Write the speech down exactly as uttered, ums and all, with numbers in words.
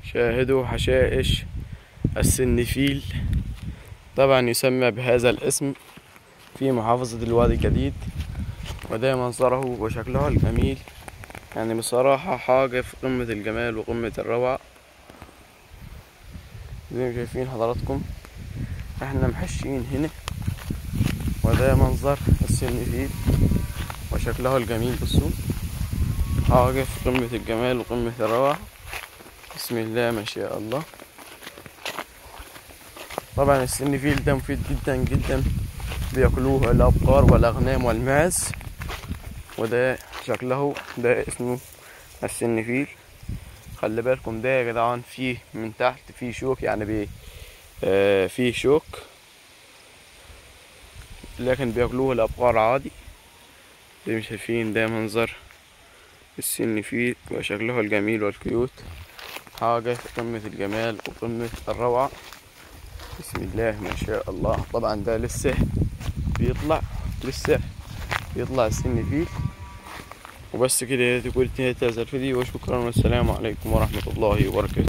شاهدوا حشائش السنفيل، طبعا يسمى بهذا الاسم في محافظة الوادي الجديد. وده منظره وشكله الجميل، يعني بصراحة حاجة في قمة الجمال وقمة الروعة. زي ما شايفين حضراتكم احنا محشين هنا، وده منظر السنفيل وشكله الجميل. بصوا حاجة في قمة الجمال وقمة الروعة، بسم الله ما شاء الله. طبعا السنفيل ده مفيد جدا جدا، بياكلوه الابقار والاغنام والماعز. وده شكله ده اسمه السنفيل. خلي بالكم ده يا جدعان فيه من تحت فيه شوك، يعني بيه آه فيه شوك، لكن بياكلوه الابقار عادي. زي ما شايفين ده منظر السنفيل وشكله الجميل والكيوت، حاجة في قمة الجمال وقمة الروعة، بسم الله ما شاء الله. طبعا ده لسه بيطلع لسه بيطلع السنفيل. وبس كده تكون انتهت هذا الفيديو، وشكرا والسلام عليكم ورحمة الله وبركاته.